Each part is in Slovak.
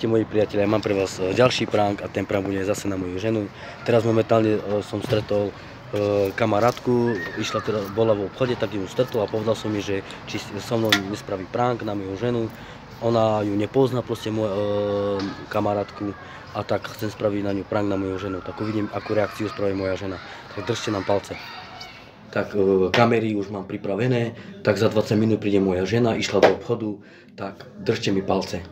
Moji priatelia, mám pre vás ďalší prank a ten prank bude zase na moju ženu. Teraz momentálne som stretol kamarátku, bola v obchode, tak ju stretol a povedal som mi, že či so mnou nespraví prank na moju ženu. Ona ju nepozná, proste moju kamarátku, a tak chcem spraviť na ňu prank na moju ženu. Tak uvidím, akú reakciu spraví moja žena. Tak držte nám palce. Tak kamery už mám pripravené, tak za 20 minút príde moja žena, išla do obchodu, tak držte mi palce.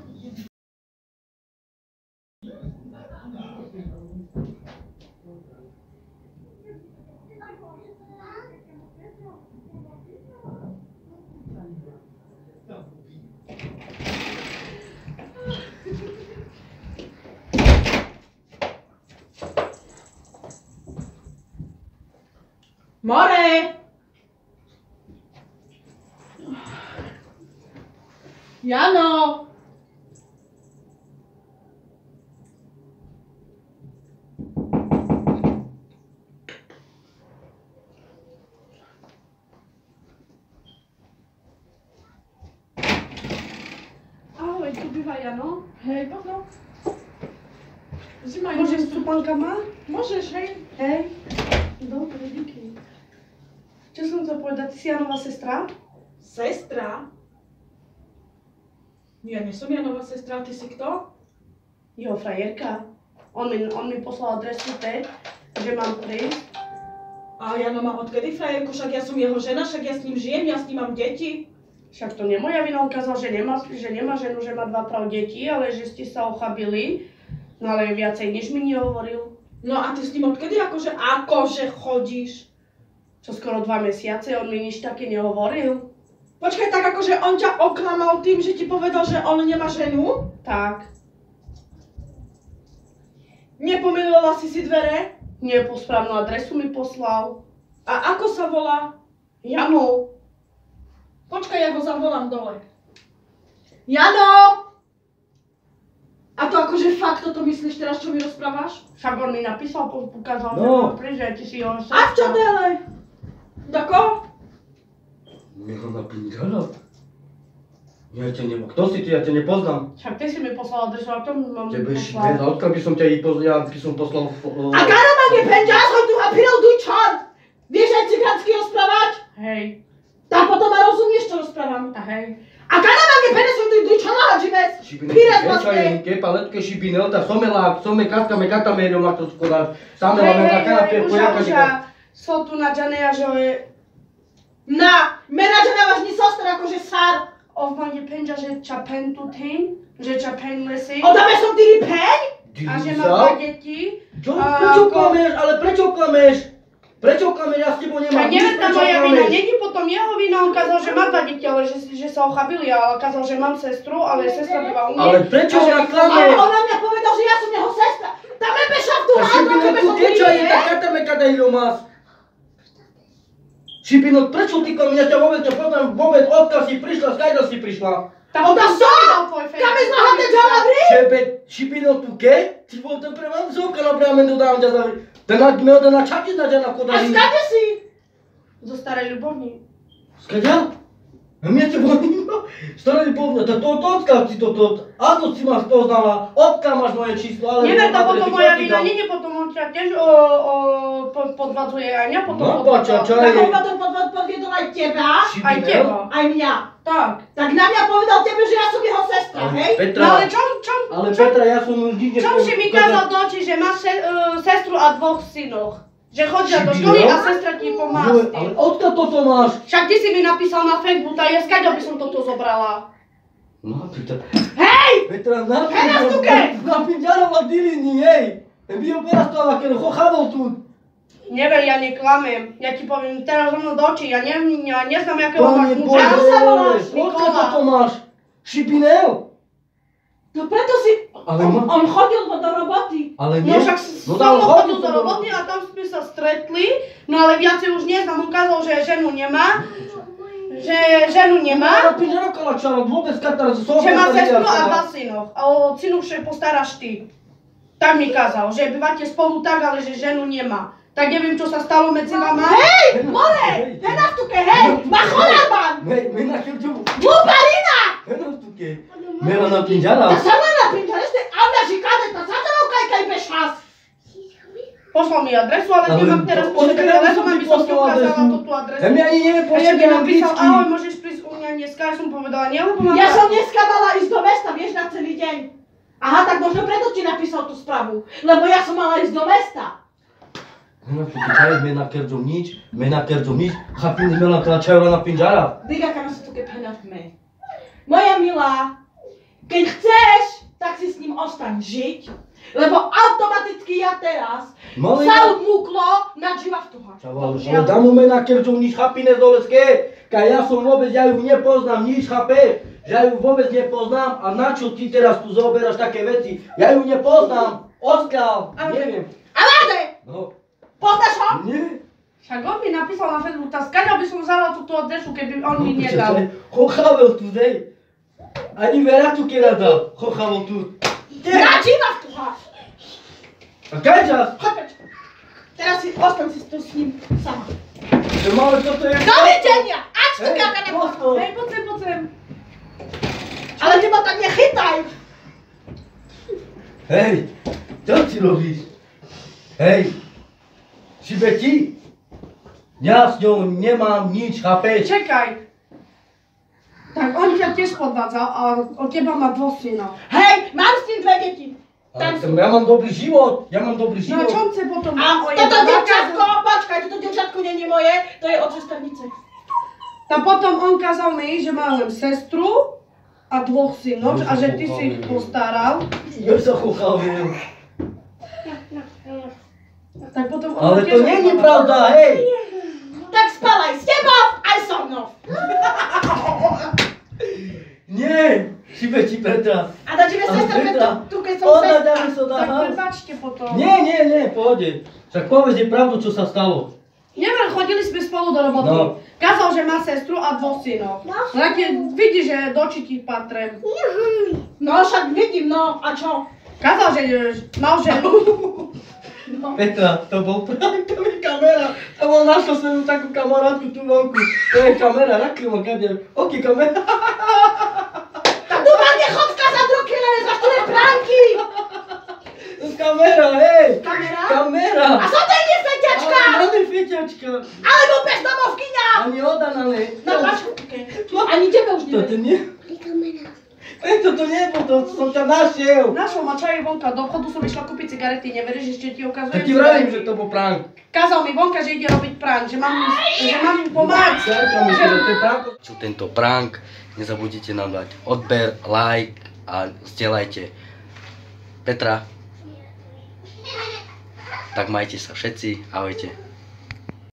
More! Jano! Ahoj, tu býva Jano. Hej, poďno. Môžeš stupanka má? Môžeš, hej. Hej. Dobre, díky. Čo som chcel povedať, ty si Janová sestra? Sestra? Ja nie som Janová sestra, ty si kto? Jeho frajerka. On mi poslal adresu že mám prísť. A Jano má odkedy frajerku? Však ja som jeho žena, však ja s ním žijem, ja s ním mám deti. Však to nie moja vina, on kázal, že nemá ženu, že má 2 prav detí, ale že ste sa ochabili. No ale viacej než mi nehovoril. No a ty s ním odkedy akože chodíš? Čo skoro 2 mesiace, on mi nič také nehovoril. Počkaj, tak akože on ťa oklamal tým, že ti povedal, že on nemá ženu? Tak. Nepomýlila si dvere? Nie, po správnu adresu mi poslal. A ako sa volá? Jano. Počkaj, ja ho zavolám dole. Jano! A to akože fakt toto myslíš teraz, čo mi rozprávaš? Však on mi napísal, ukázal, že ty si jeho sestra. A v čo dele? Dako? Jeho napíndala. Kto si ty? Ja ťa nepoznám. Však ty si mi poslal adresu, a to mi mám poslal. Tebe odkiaľ by som ťa poslal... A karama nie pędziasz, choď tu a pirol dujčan! Vieš aj cigánsky rozprávať? Hej. Tak potom ma rozumieš, čo rozprávam? A hej. A karama nie pędziasz, choď tu dujčan a džives! Pires vlastne! Paletke šipinel, tá some katkame katamério má to skoro. Samela me na kanapie pojaka neka. So tu na džaneja, že je... Na! Mena džanevaš ni sostra, akože sár! Ovman je penďa, že ča pen tu tým, že ča pen lesí. Odáme som tyri peň? A že má 2 deti. Čo? Prečo klameš? Ale prečo klameš? Prečo klameš? Ja s tebou nemám nič, prečo klameš? Moja vina, není potom jeho vina, on kázal, že má 2 deti, ale že sa ochabili, ale kázal, že mám sestru, ale sestra býva u mňa. Ale prečo ona klame? Ale on na mňa povedal, že ja som jeho sestra. Tam mebe šaftu hádlo, kebe som tyri peň? Tak katame kada ilomás. Šipino, prečo ty klameš? Ja ťa vôbec nepoznám, odkiaľ si prišla, skajda si prišla. Tam on tam dal tvoj fejk. Kame zmáhate džala vri? Šipino, tu ke? Ti bol to pre vám zovka napriame dodám ťa zavri. Ten me oda na čaky na ťa na kodaní. A skade si? Zo starej ľubovní. Skade? A mne te volím, starej ľubovní, to odkiaľ si toto, ako si ma spoznala, odkiaľ máš moje číslo, ale... Neviem, to potom moja vina, nie potom on ťa tiež podvadzuje aj mňa, potom podvadzuje. Tak on potom podviedol aj teba? Aj teba. Aj mňa. Tak. Tak na mňa povedal tebe, že ja som jeho sestra, hej? Petra, no ale čo? Ale Petra, ja som už nič nepovedal. Čom si mi kázal do očí, že máš sestru a 2 synoch? Že chodia do školy a sestra ti pomáha s tým. Ale odkiaľ toto máš? Však ty si mi napísal na Facebook, a ja skáďal by som toto zobrala. No, Petra. Hej! Petra, napínďarovala dilini, hej! Bio porastala, keď ho chabol tu. Neviem, ja neklamem. Ja ti poviem teraz rovno do očí, ja neznám, jakého máš muža. Ako sa voláš? Odkiaľ toto máš? Šipinel? No preto si... On chodil do roboty. Ale nie? No však som chodil do roboty a tam sme sa stretli, no ale viacej už neznám. On kázal, že ženu nemá. Že má sestru a 2 synoch. A o synu však postaráš ty. Tak mi kázal, že bývate spolu tak, ale že ženu nemá. Tak neviem, čo sa stalo medzi vama. Hej! More! Henaftuke, hej! Machonaban! Menakil tu. Luparina! Henaftuke. Mela na pinjala. Ta sama na pinjala, ste mi adresu, ale nemám teraz po sebe telefón, aby som ti ukázala tú adresu. Ja mi ani neviem po Ešte mi napísal, anglicky. ahoj, môžeš prísť u mňa dneska, ja som povedala, nie, lebo mám... Ja som dneska mala ísť do mesta, vieš, na celý deň. Aha, tak možno preto ti napísal tú správu, lebo ja som mala ísť do mesta. Me nakierdzą nič, chapin sme len tlačajú na pinžara. Diga, kam sa tu keď hľadme. Moja milá, keď chceš, tak si s ním ostaň žiť, lebo automaticky ja teraz sa odmúklo na živa v toho. Ale damu me nakierdzą nič, chapine zoleské, kaj ja som vôbec, ja ju nepoznám, nič, chape. Ja ju vôbec nepoznám a na čo ty teraz tu zoberáš také veci? Ja ju nepoznám, odkiaľ, neviem. Ale! No. Poznáš ho? Nie. Však on mi napísal na Facebook, tak skáďal by som vzala túto adresu, keby on mi nedal. Chochavel tu, zej. Ani vera tu keda dal, chochavel tu. Na živa v toho. A kaj čas? Choď preč. Teraz si ostaň si tu s ním sama. To máme toto je... Dovidenia! Ač tu káka nepoznám. Hej, poď sem. Ale teba tak nechytaj. Hej, čo ti robíš? Hej, šibe ti? Ja s ňou nemám nič, chápeš? Čekaj. Tak on ťa tiež podvádzal a od teba má 2 synov. Hej, mám s tým 2 deti. Ja mám dobrý život, No a čo on chce potom? A toto dievčatko, počkaj, toto dievčatko nie je moje, to je od sesternice. Tak potom on kázal mi, že má len sestru a 2 synov a že ty si ich postaral. Ja sa chochavel. Tak potom on Ale ma to tiež nie je podvádzal. pravda, hej! Tak spal aj s tebou, aj so mnou. Nie! Šibe ti Petra. A da tebe Ale sestra, Petra, tu keď som ona sestra. dáme sa Tak dá. prepáčte potom. Nie, pohode. Však povedz je pravdu, čo sa stalo. Neviem, chodili sme spolu do roboty. No. Kázal, že má sestru a 2 synov. No keď vidí, že do či ti patrem. No však vidím, no a čo? Kázal, že mal ženu. Petra, to bol prank, to je kamera. To bol našla svoju takú kamarátku tu vonku. To je kamera, nakrylo, kade. Ok, kamera. Tak tu ma nechod skázať ruky, nevezvaš tu je pranky. To je kamera, hej. Kamera? Kamera. A co to je feťačka? Ale nie feťačka. Alebo bezdomovkyňa? Ani Odana, ne. No počkaj, ani tebe už Toto neviem. nie. Toto nie, to som ťa našiel. Našol ma čaj vonka, do obchodu som išla kúpiť cigarety, neveríš, ešte ti ukazujem Tak ti vravím, že to bol prank. Kázal mi vonka, že ide robiť prank, že mám im pomáhať. Tento prank, nezabudnite nám dať odber, like a zdieľajte. Petra, tak majte sa všetci, ahojte.